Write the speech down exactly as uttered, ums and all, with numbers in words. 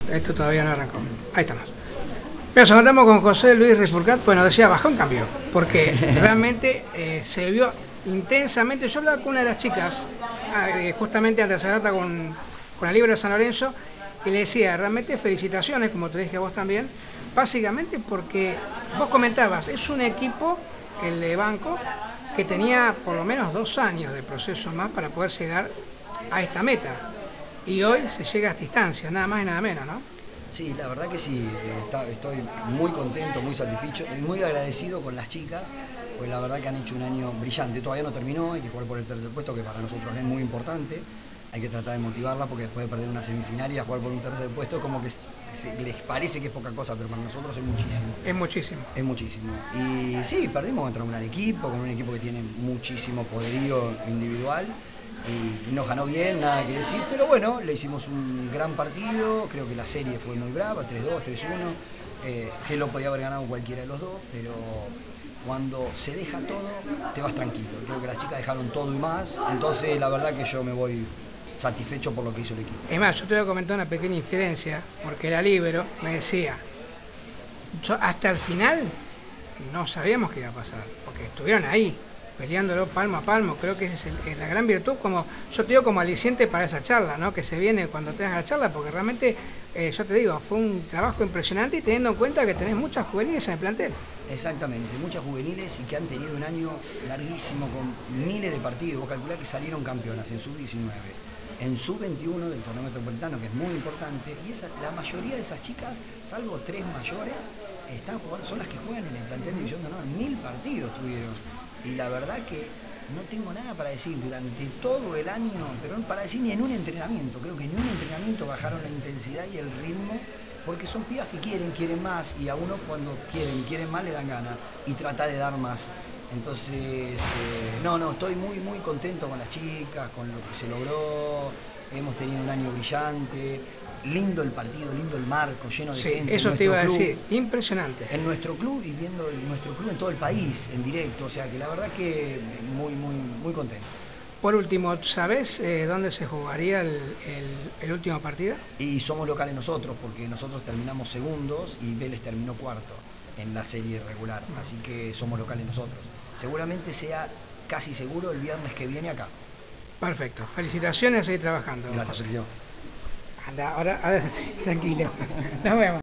esto todavía no arrancó. Ahí estamos. Nos encontramos con José Luis Rispurcat. Bueno, decía, bajó un cambio, porque realmente eh, se vio intensamente. Yo hablaba con una de las chicas, eh, justamente antes de hacer con, con la Libra de San Lorenzo, y le decía, realmente felicitaciones, como te dije a vos también, básicamente porque vos comentabas, es un equipo, el de Banco, que tenía por lo menos dos años de proceso más para poder llegar a esta meta. Y hoy se llega a esta distancia, nada más y nada menos, ¿no? Sí, la verdad que sí, está, estoy muy contento, muy satisfecho y muy agradecido con las chicas, pues la verdad que han hecho un año brillante. Todavía no terminó, hay que jugar por el tercer puesto, que para nosotros es muy importante. Hay que tratar de motivarla, porque después de perder una semifinal y a jugar por un tercer puesto, como que se, les parece que es poca cosa, pero para nosotros es muchísimo. Es muchísimo. Es muchísimo. Y sí, perdimos contra un gran equipo, con un equipo que tiene muchísimo poderío individual. Y nos ganó bien, nada que decir, pero bueno, le hicimos un gran partido. Creo que la serie fue muy brava, tres dos, tres uno, eh, que lo podía haber ganado cualquiera de los dos, pero cuando se deja todo, te vas tranquilo. Creo que las chicas dejaron todo y más, entonces la verdad que yo me voy satisfecho por lo que hizo el equipo. Es más, yo te voy a comentar una pequeña infidencia, porque la Libero me decía, yo hasta el final no sabíamos qué iba a pasar, porque estuvieron ahí, peleándolo palmo a palmo. Creo que esa es, el, es la gran virtud, como yo te digo, como aliciente para esa charla, ¿no? Que se viene cuando tengas la charla, porque realmente, eh, yo te digo, fue un trabajo impresionante, y teniendo en cuenta que tenés muchas juveniles en el plantel. Exactamente, muchas juveniles y que han tenido un año larguísimo con miles de partidos. Vos calculás que salieron campeonas en sub diecinueve, en sub veintiuno del torneo metropolitano, que es muy importante, y esa, la mayoría de esas chicas, salvo tres mayores, están jugando, son las que juegan en el plantel de División de Honor. Mil partidos tuvieron, y la verdad que no tengo nada para decir durante todo el año, pero no para decir ni en un entrenamiento. Creo que en un entrenamiento bajaron la intensidad y el ritmo, porque son pibas que quieren, quieren más, y a uno cuando quieren, quieren más le dan ganas, y trata de dar más. Entonces, eh, no, no, estoy muy, muy contento con las chicas, con lo que se logró. Hemos tenido un año brillante, lindo el partido, lindo el marco, lleno de sí, gente. Eso te iba a club, decir, impresionante. En nuestro club, y viendo el, nuestro club en todo el país, en directo, o sea que la verdad que muy, muy, muy contento. Por último, ¿sabés eh, dónde se jugaría el, el, el último partido? Y somos locales nosotros, porque nosotros terminamos segundos y Vélez terminó cuarto en la serie regular, así que somos locales nosotros. Seguramente sea casi seguro el viernes que viene acá. Perfecto, felicitaciones, a seguir trabajando. Gracias, Sergio. Anda, ahora, ahora sí, tranquilo. Nos vemos.